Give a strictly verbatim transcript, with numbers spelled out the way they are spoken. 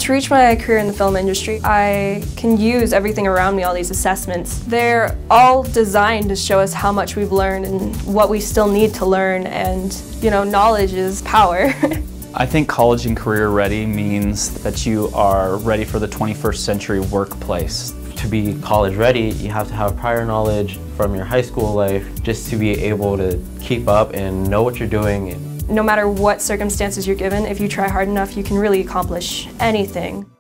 To reach my career in the film industry, I can use everything around me, all these assessments. They're all designed to show us how much we've learned and what we still need to learn, and, you know, knowledge is power. I think college and career ready means that you are ready for the twenty-first century workplace. To be college ready, you have to have prior knowledge from your high school life just to be able to keep up and know what you're doing. No matter what circumstances you're given, if you try hard enough, you can really accomplish anything.